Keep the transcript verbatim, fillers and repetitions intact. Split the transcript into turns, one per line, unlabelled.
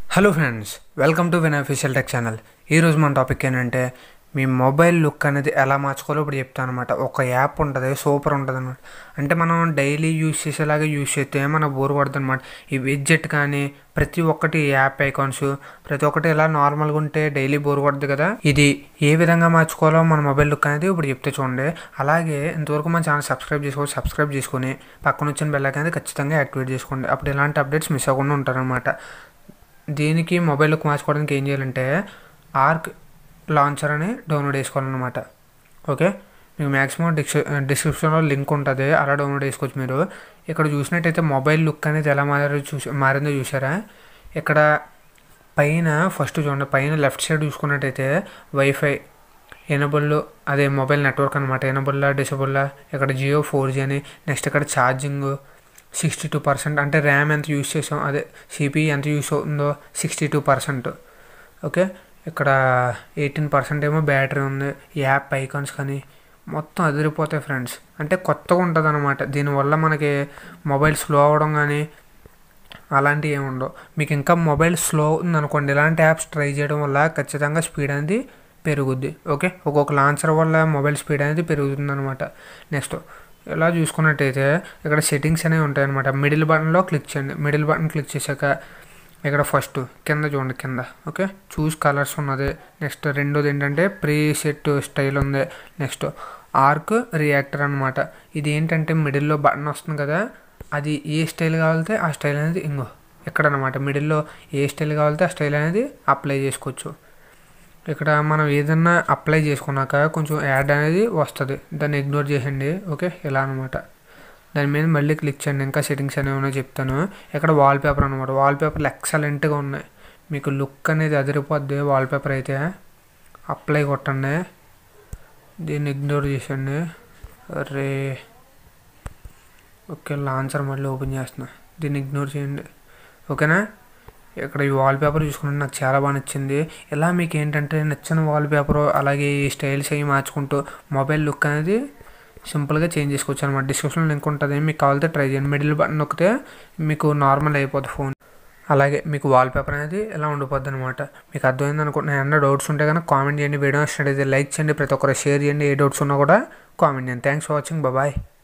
Hello friends, welcome to Vinay official tech channel. ఈరోజు మన topic ఏంటంటే మీ మొబైల్ లుక్ అనేది ఎలా మార్చుకోవాలో ఇప్పుడు చెప్తాను అనమాట. ఒక యాప్ ఉంటుంది, సూపర్ ఉంటుంది అనమాట. అంటే మనం డైలీ యూజ్ చేసేలాగా యూజ్ చేస్తే మనకు బోర్ పడుతుంది అనమాట. ఈ విడ్జెట్ కానీ ప్రతి ఒక్కటి యాప్ ఐకాన్స్ ప్రతి ఒక్కటి ఇలా నార్మల్గా ఉంటే డైలీ బోర్ పడుతుంది కదా. ఇది ఏ విధంగా మార్చుకోవాలో మన మొబైల్ లుక్ అనేది ఇప్పుడు చెప్తే చూడండి. అలాగే ఇంతవరకు మన ఛానల్ సబ్స్క్రైబ్ చేసుకోవాలి. సబ్స్క్రైబ్ చేసుకుని పక్కన వచ్చిన బెల్ ఐకాన్ అనేది ఖచ్చితంగా యాక్టివేట్ చేసుకోండి. అప్పుడు ఇలాంటి అప్డేట్స్ మిస్ అవ్వకుండా ఉంటారనమాట. దీనికి మొబైల్ లుక్ మార్చుకోవడానికి ఏం చేయాలంటే ఆర్క్ లాంచర్ అని డౌన్లోడ్ చేసుకోవాలన్నమాట. ఓకే, మీకు మ్యాక్సిమం డిస్ డిస్క్రిప్షన్లో లింక్ ఉంటుంది, అలా డౌన్లోడ్ చేసుకోవచ్చు. మీరు ఇక్కడ చూసినట్టయితే మొబైల్ లుక్ అనేది ఎలా మారో చూసి మారిందో చూసారా. ఇక్కడ పైన ఫస్ట్ చూడండి, పైన లెఫ్ట్ సైడ్ చూసుకున్నట్టయితే వైఫై ఎనబుల్, అదే మొబైల్ నెట్వర్క్ అనమాట. ఎనబుల్లా డిసబుల్లా, ఇక్కడ జియో ఫోర్ జీ అని. నెక్స్ట్ ఇక్కడ ఛార్జింగ్ సిక్స్టీ టూ పర్సెంట్ అంటే ర్యామ్ ఎంత యూస్ చేసాం, అదే సిపిఈ ఎంత యూస్ అవుతుందో సిక్స్టీ టూ పర్సెంట్. ఓకే, ఇక్కడ ఎయిటీన్ పర్సెంట్ ఏమో బ్యాటరీ ఉంది. యాప్ ఐకాన్స్ కానీ మొత్తం అదిరిపోతాయి ఫ్రెండ్స్. అంటే కొత్తగా ఉంటుంది అనమాట. దీనివల్ల మనకి మొబైల్ స్లో అవ్వడం కానీ అలాంటివి ఏమి ఉండవు. మీకు ఇంకా మొబైల్ స్లో ఉందనుకోండి, ఇలాంటి యాప్స్ ట్రై చేయడం వల్ల ఖచ్చితంగా స్పీడ్ అనేది పెరుగుద్ది. ఓకే, ఒక్కొక్క లాంచర్ వల్ల మొబైల్ స్పీడ్ అనేది పెరుగుతుంది అనమాట. నెక్స్ట్ ఇలా చూసుకున్నట్టయితే ఇక్కడ సెట్టింగ్స్ అనేవి ఉంటాయన్నమాట. మిడిల్ బటన్లో క్లిక్ చేయండి. మిడిల్ బటన్ క్లిక్ చేశాక ఇక్కడ ఫస్ట్ కింద చూడండి, కింద ఓకే చూస్ కలర్స్ ఉన్నది. నెక్స్ట్ రెండోది ఏంటంటే ప్రీ సెట్ స్టైల్ ఉంది. నెక్స్ట్ ఆర్క్ రియాక్టర్ అనమాట. ఇది ఏంటంటే మిడిల్లో బటన్ వస్తుంది కదా, అది ఏ స్టైల్ కావాలితే ఆ స్టైల్ అనేది ఇంకో ఇక్కడ అనమాట. మిడిల్లో ఏ స్టైల్ కావాలితే ఆ స్టైల్ అనేది అప్లై చేసుకోవచ్చు. ఇక్కడ మనం ఏదన్నా అప్లై చేసుకున్నాక కొంచెం యాడ్ అనేది వస్తుంది, దాన్ని ఇగ్నోర్ చేయండి. ఓకే, ఇలా అనమాట. దాని మీద మళ్ళీ క్లిక్ చేయండి. ఇంకా సెట్టింగ్స్ అనేవి ఉన్నాయో చెప్తాను. ఇక్కడ వాల్పేపర్ అనమాట. వాల్పేపర్లు ఎక్సలెంట్గా ఉన్నాయి, మీకు లుక్ అనేది అదిరిపోద్ది. వాల్పేపర్ అయితే అప్లై కొట్టండి, దీన్ని ఇగ్నోర్ చేసేయండి. అరే ఓకే, లాంచర్ మళ్ళీ ఓపెన్ చేస్తున్నా, దీన్ని ఇగ్నోర్ చేయండి. ఓకేనా. ఇక్కడ ఈ వాల్పేపర్ చూసుకుంటే నాకు చాలా బాగా నచ్చింది. ఇలా మీకు ఏంటంటే నచ్చిన వాల్పేపర్ అలాగే ఈ స్టైల్స్ అవి మార్చుకుంటూ మొబైల్ లుక్ అనేది సింపుల్గా చేంజ్ చేసుకోవచ్చు అనమాట. డిస్క్రిప్షన్లో లింక్ ఉంటుంది, మీకు కావాలితే ట్రై చేయండి. మిడిల్ బటన్ నొక్కితే మీకు నార్మల్ అయిపోద్ది ఫోన్. అలాగే మీకు వాల్పేపర్ అనేది ఇలా ఉండిపోద్ది అనమాట. మీకు అర్థమైంది అనుకుంటున్నాను. ఏమన్నా డౌట్స్ ఉంటే కనుక కామెంట్ చేయండి. వీడియో నచ్చినట్టయితే లైక్ చేయండి, ప్రతి ఒక్కరు షేర్ చేయండి. ఏ డౌట్స్ ఉన్నా కూడా కామెంట్ చేయండి. Thanks for watching, bye.